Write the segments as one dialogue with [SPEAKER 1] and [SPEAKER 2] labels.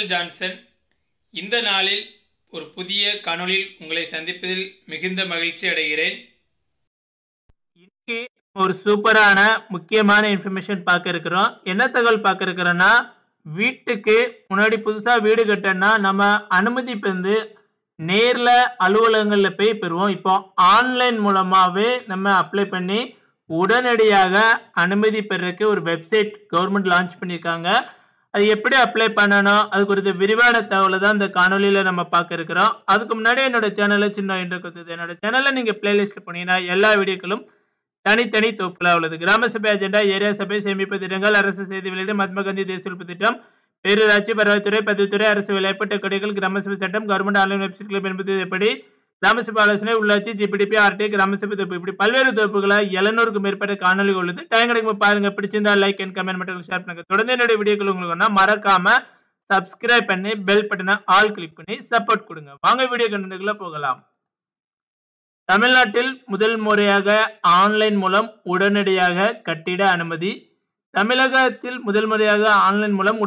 [SPEAKER 1] உங்கள் ஜான்சன். இந்த நாளில் ஒரு புதிய காணொளியில் உங்களை சந்திப்பதில் மிகுந்த மகிழ்ச்சி அடைகிறேன்.
[SPEAKER 2] இன்னைக்கு ஒரு சூப்பரான முக்கியமான இன்ஃபர்மேஷன் பார்க்க இருக்கிறோம். என்ன தகவல் பார்க்க இருக்கிறோன்னா, வீட்டுக்கு முன்னாடி புதுசாக வீடு கட்டணும்னா நம்ம அனுமதி வந்து நேரில் அலுவலகங்களில் போய் பெறுவோம். இப்போ ஆன்லைன் மூலமாகவே நம்ம அப்ளை பண்ணி உடனடியாக அனுமதி பெறறதுக்கு ஒரு வெப்சைட் கவர்மெண்ட் லான்ச் பண்ணியிருக்காங்க. அது எப்படி அப்ளை பண்ணணும், அது குறித்த விரிவான தகவலை தான் இந்த காணொலியில் நம்ம பார்க்க இருக்கிறோம். அதுக்கு முன்னாடி என்னோட சேனலை சின்ன என்று கொடுத்தது. என்னோட சேனலை நீங்கள் பிளேலிஸ்ட்டில் போனீங்கன்னா எல்லா வீடியோக்களும் தனித்தனி தொகுப்புகளாக உள்ளது. கிராம சபை அஜெண்டா, ஏரியா சபை, சேமிப்பு திட்டங்கள், அரசு செய்தி வெளியீடு, மகாத்மா காந்தி தேசிய உறுப்பு திட்டம், பேரூராட்சி வருவாய்த்துறை, பதிவுத்துறை, அரசு வேலைவாய்ப்பு டெக்கடிகள், கிராம சபை சட்டம், கவர்மெண்ட் ஆன்லைன் வெப்சைட்களை பயன்படுத்துவது எப்படி, கிராம சபை ஆலோசனை, உள்ளாட்சி, ஜிபிடிபி, ஆர்டி, கிராம சபை தொகுப்பு, இப்படி பல்வேறு தொகுப்புகளை 700க்கும் மேற்பட்ட காணொலிகள் உள்ளது. டைம் கிடைக்கும் பாருங்க. பிடிச்சிருந்தா லைக் அண்ட் கமெண்ட் மட்டும் ஷேர் பண்ணுங்க. தொடர்ந்து என்னுடைய வீடியோக்கள் உங்களுக்கு மறக்காம சப்ஸ்கிரைப் பண்ணி பெல் பட்டனை ஆல் கிளிக் பண்ணி சப்போர்ட் கொடுங்க. வாங்க வீடியோ கண்டென்ட்குள்ள போகலாம். தமிழ்நாட்டில் முதல் முறையாக ஆன்லைன் மூலம் உடனடியாக கட்டிட அனுமதி. தமிழகத்தில் முதல் முறையாக ஆன்லைன் மூலம்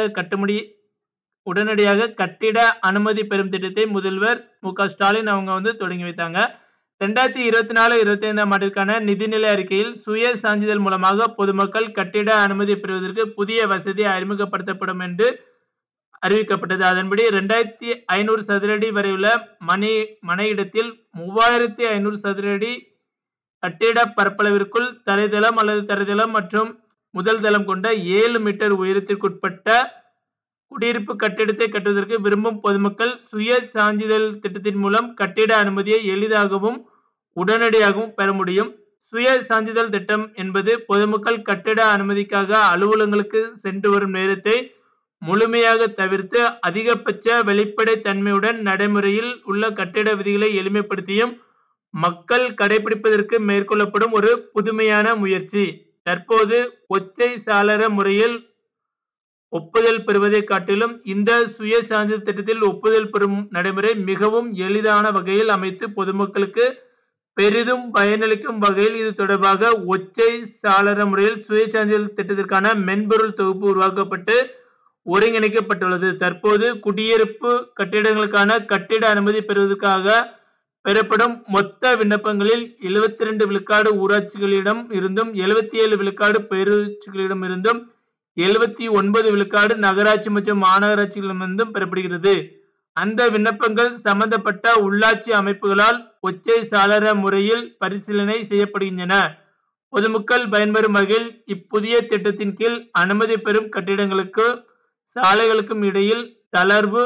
[SPEAKER 2] உடனடியாக கட்டிட அனுமதி பெறும் திட்டத்தை முதல்வர் மு.க. ஸ்டாலின் அவங்க தொடங்கி வைத்தாங்க. 2024-25 ஆண்டிற்கான நிதிநிலை அறிக்கையில் சுய சான்றிதழ் மூலமாக பொதுமக்கள் கட்டிட அனுமதி பெறுவதற்கு புதிய வசதி அறிமுகப்படுத்தப்படும் என்று அறிவிக்கப்பட்டது. அதன்படி 2500 சதுர அடி வரையுள்ள மனையிடத்தில் 3500 சதுர அடி கட்டிட பரப்பளவிற்குள் தரைதளம் அல்லது தரைதளம் மற்றும் முதல் தளம் கொண்ட 7 மீட்டர் உயரத்திற்குட்பட்ட குடியிருப்பு கட்டிடத்தை கட்டுவதற்கு விரும்பும் பொதுமக்கள் சுய சான்றிதழ் திட்டத்தின் மூலம் கட்டிட அனுமதியை எளிதாகவும் உடனடியாகவும் பெற முடியும். சுய சான்றிதழ் திட்டம் என்பது பொதுமக்கள் கட்டிட அனுமதிக்காக அலுவலகங்களுக்கு சென்று வரும் நேரத்தை முழுமையாக தவிர்த்து அதிகபட்ச வெளிப்படை தன்மையுடன் நடைமுறையில் உள்ள கட்டிட விதிகளை எளிமைப்படுத்தியும் மக்கள் கடைபிடிப்பதற்கு மேற்கொள்ளப்படும் ஒரு புதுமையான முயற்சி. தற்போது ஒற்றை சாளர முறையில் ஒப்புதல் பெறுவதை காட்டிலும் இந்த சுய சான்றிதழ் திட்டத்தில் ஒப்புதல் பெறும் நடைமுறை மிகவும் எளிதான வகையில் அமைத்து பொதுமக்களுக்கு பெரிதும் பயனளிக்கும் வகையில் இது தொடர்பாக ஒற்றை சாளர முறையில் சுய சான்றிதழ் திட்டத்திற்கான மென்பொருள் தொகுப்பு உருவாக்கப்பட்டு ஒருங்கிணைக்கப்பட்டுள்ளது. தற்போது குடியிருப்பு கட்டிடங்களுக்கான கட்டிட அனுமதி பெறுவதற்காக பெறப்படும் மொத்த விண்ணப்பங்களில் 72 விழுக்காடு ஊராட்சிகளிடம் இருந்தும் 77 விழுக்காடு பேரூராட்சிகளிடம் இருந்தும் 79 விழுக்காடு நகராட்சி மற்றும் மாநகராட்சிகளிடமிருந்தும் பெறப்படுகிறது. அந்த விண்ணப்பங்கள் சம்பந்தப்பட்ட உள்ளாட்சி அமைப்புகளால் ஒற்றை சாளர முறையில் பரிசீலனை செய்யப்படுகின்றன. பொதுமக்கள் பயன்பெறும் வகையில் இப்புதிய திட்டத்தின் கீழ் அனுமதி பெறும் கட்டிடங்களுக்கும் சாலைகளுக்கும் இடையில் தளர்வு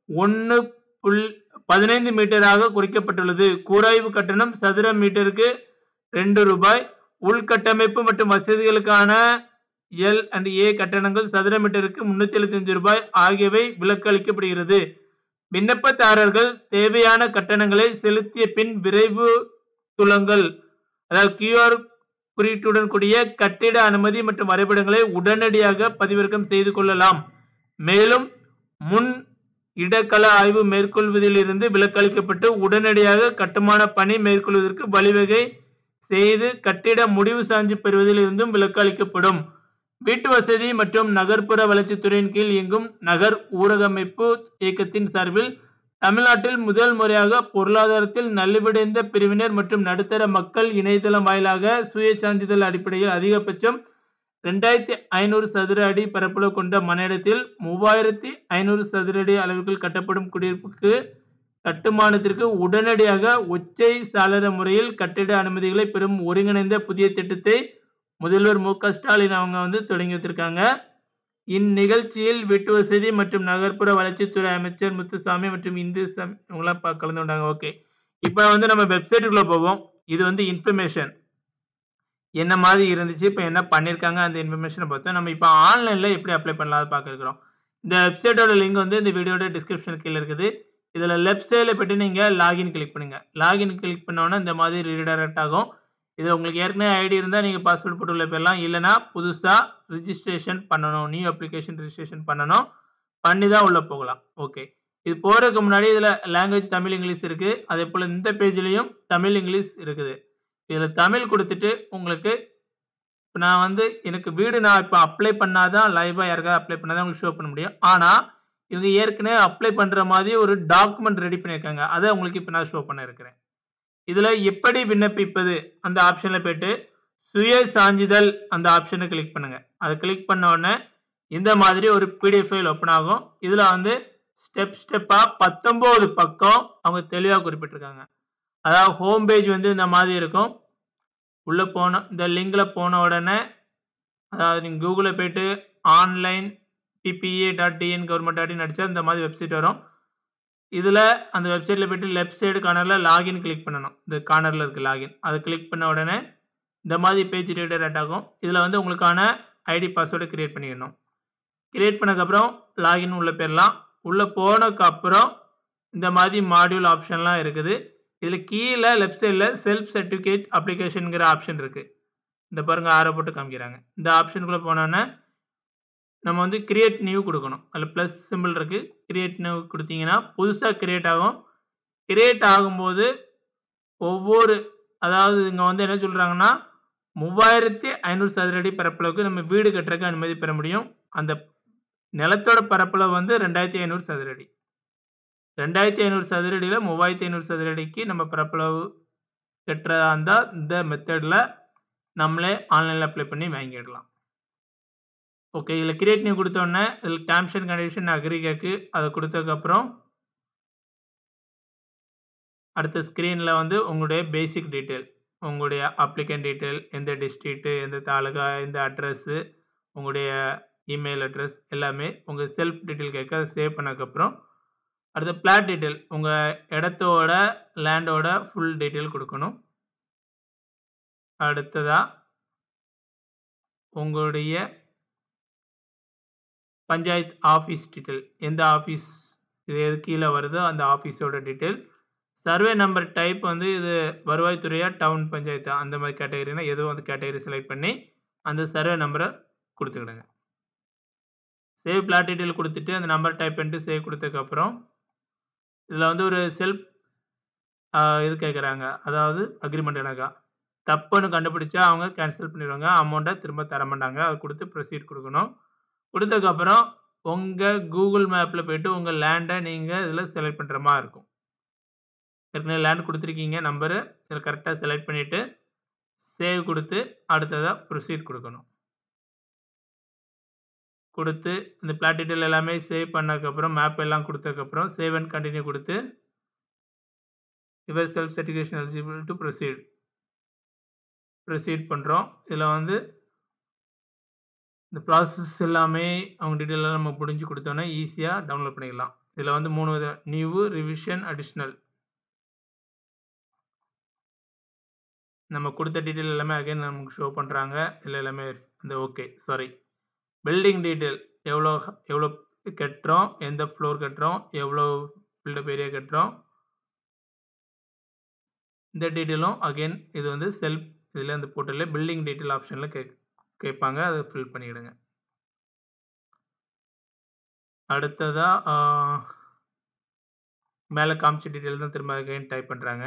[SPEAKER 2] 1.15 மீட்டராக குறைக்கப்பட்டுள்ளது. கூராய்வு கட்டணம் சதுர மீட்டருக்கு ₹2. உள்கட்டமைப்பு மற்றும் வசதிகளுக்கான L&A கட்டணங்கள் சதுர மீட்டருக்கு ₹375 ஆகியவை விலக்கு அளிக்கப்படுகிறது. விண்ணப்பதாரர்கள் தேவையான கட்டணங்களை செலுத்திய பின் விரைவு துலங்கல் அதாவது QR குறியீட்டுடன் கூடிய கட்டிட அனுமதி மற்றும் வரைபடங்களை உடனடியாக பதிவிறக்கம் செய்து கொள்ளலாம். மேலும் முன் இடக்கள ஆய்வு மேற்கொள்வதிலிருந்து விலக்கு அளிக்கப்பட்டு உடனடியாக கட்டுமான பணி மேற்கொள்வதற்கு வழிவகை செய்து கட்டிட முடிவு சான்று பெறுவதில் இருந்தும் விலக்கு அளிக்கப்படும். வீட்டு வசதி மற்றும் நகர்ப்புற வளர்ச்சித்துறையின் கீழ் இயங்கும் நகர் ஊரகமைப்பு இயக்கத்தின் சார்பில் தமிழ்நாட்டில் முதல் முறையாக பொருளாதாரத்தில் நலிவடைந்த பிரிவினர் மற்றும் நடுத்தர மக்கள் இணையதளம் வாயிலாக சுய சான்றிதழ் அடிப்படையில் அதிகபட்சம் 2500 சதுர அடி பரப்பளவு கொண்ட மனையிடத்தில் 3500 சதுர அடி அளவுக்கு கட்டப்படும் குடியிருப்புக்கு கட்டுமானத்திற்கு உடனடியாக ஒற்றை சாளர முறையில் கட்டிட அனுமதிகளை பெறும் ஒருங்கிணைந்த புதிய திட்டத்தை முதல்வர் மு.க. ஸ்டாலின் அவங்க தொடங்கி வைத்திருக்காங்க. இந்நிகழ்ச்சியில் வீட்டு வசதி மற்றும் நகர்ப்புற வளர்ச்சித்துறை அமைச்சர் முத்துசாமி மற்றும் இந்துசாமி இவங்களாம் கலந்து கொண்டாங்க. ஓகே, இப்போ நம்ம வெப்சைட்டுக்குள்ள போவோம். இது இன்ஃபர்மேஷன் என்ன மாதிரி இருந்துச்சு, இப்போ என்ன பண்ணியிருக்காங்க அந்த இன்ஃபர்மேஷனை பார்த்தோம். நம்ம இப்போ ஆன்லைனில் எப்படி அப்ளை பண்ணலாம் அதை பார்க்க இருக்கிறோம். இந்த வெப்சைட்டோட லிங்க் இந்த வீடியோட டிஸ்கிரிப்ஷன் கீழே இருக்குது. இதில் லெஃப்ட் சைடில் போய்ட்டு நீங்கள் லாகின் கிளிக் பண்ணுங்கள். லாகின் கிளிக் பண்ணோன்னா இந்த மாதிரி ரீடைரக்ட் ஆகும். இதில் உங்களுக்கு ஏற்கனவே ஐடி இருந்தால் நீங்கள் பாஸ்வேர்ட் போட்டு உள்ள போயிடலாம். இல்லைனா புதுசாக ரிஜிஸ்ட்ரேஷன் பண்ணணும், நியூ அப்ளிகேஷன் ரிஜிஸ்ட்ரேஷன் பண்ணி தான் உள்ளே போகலாம். ஓகே, இது போகிறதுக்கு முன்னாடி இதில் லாங்குவேஜ் தமிழ் இங்கிலீஷ் இருக்குது. அதே போல் இந்த பேஜ்லேயும் தமிழ் இங்கிலீஷ் இருக்குது. இதில் தமிழ் கொடுத்துட்டு உங்களுக்கு இப்போ நான் எனக்கு வீடு நான் இப்போ அப்ளை பண்ணாதான் லைவாக யாருக்காவது அப்ளை பண்ணாதான் உங்களுக்கு ஷோ பண்ண முடியும். ஆனால் இவங்க ஏற்கனவே அப்ளை பண்ற மாதிரி ஒரு டாக்குமெண்ட் ரெடி பண்ணியிருக்காங்க. அத உங்களுக்கு இப்ப நான் ஷோ பண்ண இருக்கிறேன். இதுல எப்படி விண்ணப்பிப்பது அந்த ஆப்ஷன்ல போயிட்டு சுய சான்றிதழ் அந்த ஆப்ஷனை கிளிக் பண்ணுங்க. அதை கிளிக் பண்ண உடனே இந்த மாதிரி ஒரு பிடிஎஃப் ஃபைல் ஓப்பன் ஆகும். இதுல வந்து ஸ்டெப்பா 19 பக்கம் அவங்க தெளிவா குறிப்பிட்டிருக்காங்க. அதாவது ஹோம் பேஜ் வந்து இந்த மாதிரி இருக்கும். உள்ள போன இந்த லிங்க்ல போன உடனே அதாவது நீங்க கூகுள்ல போயிட்டு ஆன்லைன் ppa.tn government.in அடிச்சா இந்த மாதிரி வெப்சைட் வரும். இதுல அந்த வெப்சைட்ல போயிட்டு லெஃப்ட் சைடு கார்னர்ல லாகின் கிளிக் பண்ணணும். இந்த கார்னர்ல இருக்கு லாகின். அதை கிளிக் பண்ண உடனே இந்த மாதிரி பேஜ் ரீடைரக்ட் ஆகும். இதுல வந்து உங்களுக்கான ஐடி பாஸ்வேர்டை கிரியேட் பண்ணிக்கணும். கிரியேட் பண்ணதுக்கப்புறம் லாகின் உள்ள போயிடலாம். உள்ள போனதுக்கு அப்புறம் இந்த மாதிரி மாடியூல் ஆப்ஷன்லாம் இருக்குது. இதுல கீழே லெஃப்ட் சைடில் செல்ஃப் சர்டிஃபிகேட் அப்ளிகேஷனுங்கிற ஆப்ஷன் இருக்கு. இந்த பாருங்க ஆரோ போட்டு காமிக்கிறாங்க. இந்த ஆப்ஷனுக்குள்ள போனோன்னா நம்ம வந்து கிரியேட் நியூ கொடுக்கணும். அதில் ப்ளஸ் சிம்பிள் இருக்கு. கிரியேட் நியூ கொடுத்தீங்கன்னா புதுசாக கிரியேட் ஆகும். கிரியேட் ஆகும்போது ஒவ்வொரு அதாவது இங்கே வந்து என்ன சொல்கிறாங்கன்னா 3500 சதுர அடி பரப்பளவுக்கு நம்ம வீடு கட்டுறதுக்கு அனுமதி பெற முடியும். அந்த நிலத்தோட பரப்பளவு வந்து 2500 சதுர அடி. 2500 சதுர அடியில் 3500 சதுர அடிக்கு நம்ம பரப்பளவு கட்டுறதா இருந்தால் இந்த மெத்தடில் நம்மளே ஆன்லைனில் அப்ளை பண்ணி வாங்கிடலாம். ஓகே, இதில் கிரியேட் நியூ கொடுத்தோடனே இதில் டேர்ம்ஸ் அண்ட் கண்டிஷன் அக்ரி கேக்கு. அதை கொடுத்ததுக்கப்புறம் அடுத்த ஸ்க்ரீனில் வந்து உங்களுடைய பேசிக் டீட்டெயில், உங்களுடைய அப்ளிகண்ட் டீட்டெயில், எந்த டிஸ்ட்ரிக்ட்டு, எந்த தாலுகா, எந்த அட்ரஸ்ஸு, உங்களுடைய இமெயில் அட்ரஸ் எல்லாமே உங்கள் செல்ஃப் டீட்டெயில் கேட்க அதை சேவ் பண்ணதுக்கப்புறம் அடுத்த பிளாட் டீட்டெயில், உங்கள் இடத்தோட லேண்டோட ஃபுல் டீட்டெயில் கொடுக்கணும். அடுத்ததாக உங்களுடைய பஞ்சாயத்து ஆஃபீஸ் டீட்டெயில், எந்த ஆஃபீஸ் இது எது கீழே வருதோ அந்த ஆஃபீஸோட டீட்டெயில். சர்வே நம்பர் டைப் வந்து இது வருவாய்த்துறையா டவுன் பஞ்சாயத்தா அந்த மாதிரி கேட்டகரினா எதுவும் அந்த கேட்டகரி செலக்ட் பண்ணி அந்த சர்வே நம்பரை கொடுத்துக்கிடுங்க. சேவ் பிளாட் டீட்டெயில் கொடுத்துட்டு அந்த நம்பர் டைப் பண்ணிட்டு சேவ் கொடுத்ததுக்கப்புறம் இதில் வந்து ஒரு செல்ஃப் இது கேட்குறாங்க. அதாவது அக்ரிமெண்ட் எனக்கா தப்புன்னு கண்டுபிடிச்சா அவங்க கேன்சல் பண்ணிடுவாங்க. அமௌண்ட்டை திரும்ப தர மாட்டாங்க. அதை கொடுத்து ப்ரொசீட் கொடுக்கணும். கொடுத்ததுக்கப்புறம் உங்கள் கூகுள் மேப்பில் போய்ட்டு உங்கள் லேண்டை நீங்கள் இதில் செலக்ட் பண்ணுற மாதிரி இருக்கும். ஏற்கனவே லேண்ட் கொடுத்துருக்கீங்க நம்பரு, இதில் கரெக்டாக செலக்ட் பண்ணிவிட்டு சேவ் கொடுத்து அடுத்ததாக ப்ரொசீட் கொடுக்கணும். கொடுத்து இந்த பிளாட் டீட்டெயில் எல்லாமே சேவ் பண்ணதுக்கப்புறம் மேப் எல்லாம் கொடுத்ததுக்கப்புறம் சேவ் அண்ட் கண்டினியூ கொடுத்து yourself certification eligible to proceed பண்ணுறோம். இதில் வந்து இந்த ப்ராசஸ் எல்லாமே அவங்க டீட்டெயிலாக நம்ம முடிஞ்சு கொடுத்தோன்னா ஈஸியாக டவுன்லோட் பண்ணிக்கலாம். இதில் வந்து 3 விதம், நியூ, ரிவிஷன், அடிஷ்னல். நம்ம கொடுத்த டீட்டெயில் எல்லாமே அகைன் நமக்கு ஷோ பண்ணுறாங்க. இதில் எல்லாமே இந்த ஓகே பில்டிங் டீட்டெயில் எவ்வளோ கட்டுறோம், எந்த ஃப்ளோர் கட்டுறோம், எவ்வளோ பில்டப் ஏரியா கட்டுறோம், இந்த டீட்டெயிலும் அகைன் இது வந்து செல்ஃப் இதில் இந்த போர்ட்டலில் பில்டிங் டீட்டெயில் ஆப்ஷனில் கேட்பாங்க. அதை ஃபில் பண்ணிவிடுங்க. அடுத்ததாக மேலே காமிச்ச டீட்டெயில் தான் திரும்ப அகைன் டைப் பண்ணுறாங்க.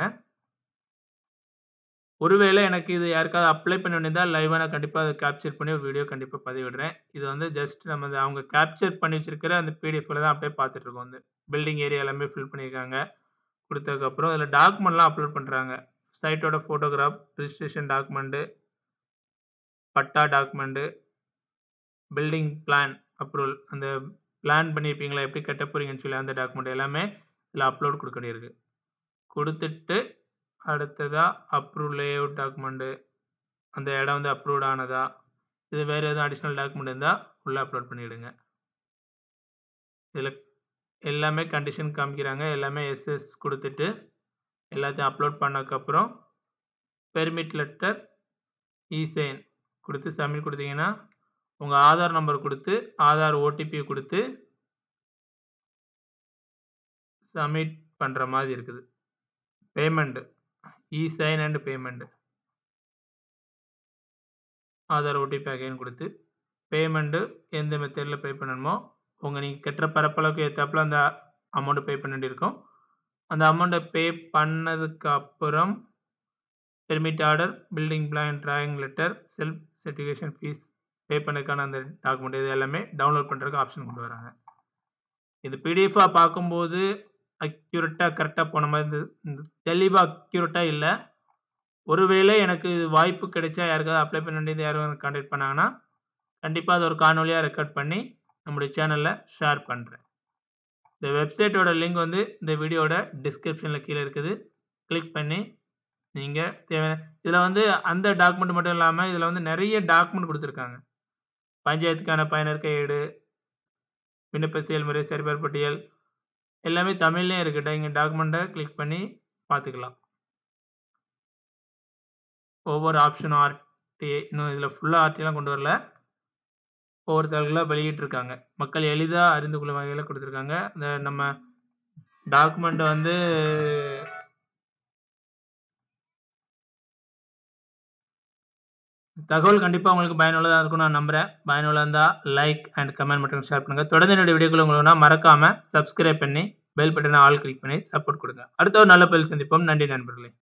[SPEAKER 2] ஒருவேளை எனக்கு இது யாருக்காவது அப்ளை பண்ண வேண்டியதா லைவாக நான் கண்டிப்பாக அதை கேப்சர் பண்ணி ஒரு வீடியோ கண்டிப்பாக பதிவிடுறேன். இது வந்து ஜஸ்ட் நம்ம அவங்க கேப்சர் பண்ணி வச்சிருக்கிற அந்த பிடிஎஃப்ல தான் அப்படியே பார்த்துட்டு இருக்கோம். வந்து பில்டிங் ஏரியா எல்லாமே ஃபில் பண்ணியிருக்காங்க. கொடுத்ததுக்கப்புறம் இதில் டாக்குமெண்ட்லாம் அப்லோட் பண்ணுறாங்க. சைட்டோட photograph, registration document, patta document, building plan approval, அந்த பிளான் பண்ணியிருப்பீங்களா எப்படி கட்ட போகிறீங்கன்னு சொல்லி அந்த டாக்குமெண்ட் எல்லாமே இதில் அப்லோட் கொடுக்க வேண்டியிருக்கு. கொடுத்துட்டு அடுத்ததாக அப்ரூவ் லேஅவுட் டாக்குமெண்ட்டு, அந்த இடம் வந்து அப்ரூவ்ட் ஆனதா, இது வேறு எதுவும் அடிஷ்னல் டாக்குமெண்ட் இருந்தால் உள்ளே அப்லோட் பண்ணிவிடுங்க. இதில் எல்லாமே கண்டிஷன் காமிக்கிறாங்க. எல்லாமே எஸ்எஸ் கொடுத்துட்டு எல்லாத்தையும் அப்லோட் பண்ணதுக்கப்புறம் பெர்மிட் லெட்டர், இசைன் கொடுத்து சப்மிட் கொடுத்தீங்கன்னா உங்கள் ஆதார் நம்பர் கொடுத்து ஆதார் ஓடிபி கொடுத்து சப்மிட் பண்ணுற மாதிரி இருக்குது. Payment esign and payment, Aadhaar OTP again கொடுத்து பேமெண்ட்டு எந்த மெத்தடில் பே பண்ணணுமோ நீங்கள் கட்டுற பரப்பளவுக்கு ஏற்றாப்புல அந்த அமௌண்ட்டு பே பண்ண வேண்டியிருக்கும். அந்த அமௌண்ட்டை பே பண்ணதுக்கு அப்புறம் permit order, building plan, drawing letter, self certification fees pay பண்ணதுக்கான அந்த டாக்குமெண்ட் இது எல்லாமே டவுன்லோட் பண்ணுறதுக்கு ஆப்ஷன் கொண்டு வராங்க. இது பிடிஎஃபாக பார்க்கும்போது அக்யூரேட்டாக கரெக்டாக போன மாதிரி தெளிவாக அக்யூரேட்டாக இல்லை. ஒருவேளை எனக்கு வாய்ப்பு கிடைச்சா யாருக்காவது அப்ளை பண்ண வேண்டியது யாரும் கான்டாக்ட் பண்ணாங்கன்னா கண்டிப்பாக அது ஒரு காணொலியாக ரெக்கார்ட் பண்ணி நம்முடைய சேனலில் ஷேர் பண்ணுறேன். இந்த வெப்சைட்டோட லிங்க் வந்து இந்த வீடியோட டிஸ்கிரிப்ஷனில் கீழே இருக்குது. கிளிக் பண்ணி நீங்கள் தேவையான இதில் வந்து அந்த டாக்குமெண்ட் மட்டும் இல்லாமல் இதில் வந்து நிறைய டாக்குமெண்ட் கொடுத்துருக்காங்க. பஞ்சாயத்துக்கான பயனர் கையேடு, விண்ணப்ப செயல்முறை, சரிபார் பட்டியல் எல்லாமே தமிழ்லேயும் இருக்குது. இங்கே டாக்குமெண்ட்டை கிளிக் பண்ணி பார்த்துக்கலாம். ஒவ்வொரு ஆப்ஷனும் ஆர்டிஐ இன்னும் இதில் ஃபுல்லாக ஆர்டிஐலாம் கொண்டு வரல. ஒவ்வொரு தாள்களாக வெளியிட்டிருக்காங்க. மக்கள் எளிதாக அறிந்து கொள்ளும் வகையில் கொடுத்துருக்காங்க. இந்த நம்ம டாக்குமெண்ட் வந்து தகவல் கண்டிப்பாக உங்களுக்கு பயனுள்ளதாக இருக்கும்னு நான் நம்புகிறேன். பயனுள்ளதாக இருந்தால் லைக் அண்ட் கமெண்ட் மற்றும் ஷேர் பண்ணுங்கள். தொடர்ந்து என்னுடைய வீடியோக்கள் உங்களுக்கு மறக்காமல் சப்ஸ்கிரைப் பண்ணி பெல் பட்டனை ஆல் கிளிக் பண்ணி சப்போர்ட் கொடுங்க. அடுத்த ஒரு நல்ல பதில் சந்திப்போம். நன்றி நண்பர்களே.